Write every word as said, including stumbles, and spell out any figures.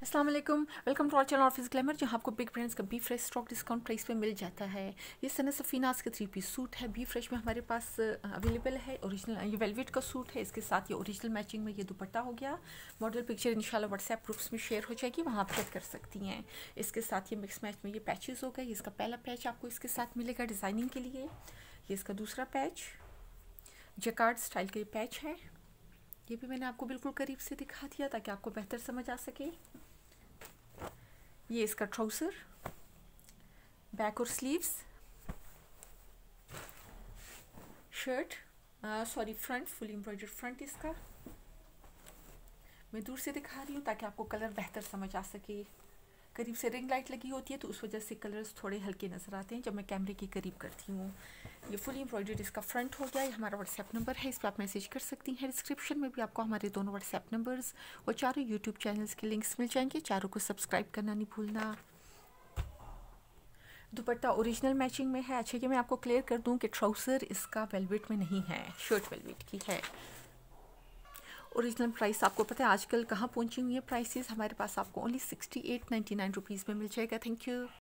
अस्सलाम वालेकुम, welcome to our channel office glamour, जहाँ आपको बिग ब्रांड्स का B fresh stock discount price पे मिल जाता है। ये सना सफीनास का थ्री पीस सूट है, बी फ्रेश में हमारे पास अवेलेबल है। ओरिजिनल ये वेलवेट का सूट है, इसके साथ ये ओरिजिनल मैचिंग में ये दुपट्टा हो गया। मॉडल पिक्चर इंशाल्लाह व्हाट्सएप ग्रुप्स में शेयर हो जाएगी, वहाँ आप चेक कर सकती हैं। इसके साथ ये मिक्स मैच में ये पैचेस हो गए। इसका पहला पैच आपको इसके साथ मिलेगा डिज़ाइनिंग के लिए। ये इसका दूसरा पैच जैकार्ड स्टाइल का ये पैच है। ये भी मैंने आपको बिल्कुल करीब से दिखा दिया ताकि आपको बेहतर समझ आ सके। ये इसका ट्राउज़र, बैक और sleeves, shirt, sorry front, full embroidered front. इसका मैं दूर से दिखा रही हूँ ताकि आपको कलर बेहतर समझ आ सके। करीब से रिंग लाइट लगी होती है तो उस वजह से कलर्स थोड़े हल्के नज़र आते हैं जब मैं कैमरे के करीब करती हूँ। ये फुल एम्ब्रॉयडर्ड इसका फ्रंट हो गया। ये हमारा व्हाट्सएप नंबर है, इस पर आप मैसेज कर सकती हैं। डिस्क्रिप्शन में भी आपको हमारे दोनों व्हाट्सएप नंबर्स और चारों यूट्यूब चैनल्स के लिंक्स मिल जाएंगे। चारों को सब्सक्राइब करना नहीं भूलना। दुपट्टा ओरिजिनल मैचिंग में है। अच्छा, ये मैं आपको क्लियर कर दूं कि ट्राउज़र इसका वेलवेट में नहीं है, शर्ट वेलवेट की है। ओरिजिनल प्राइस आपको पता है आजकल कहाँ पहुंची हुई है प्राइसेस, हमारे पास आपको only sixty eight ninety nine rupees में मिल जाएगा। Thank you.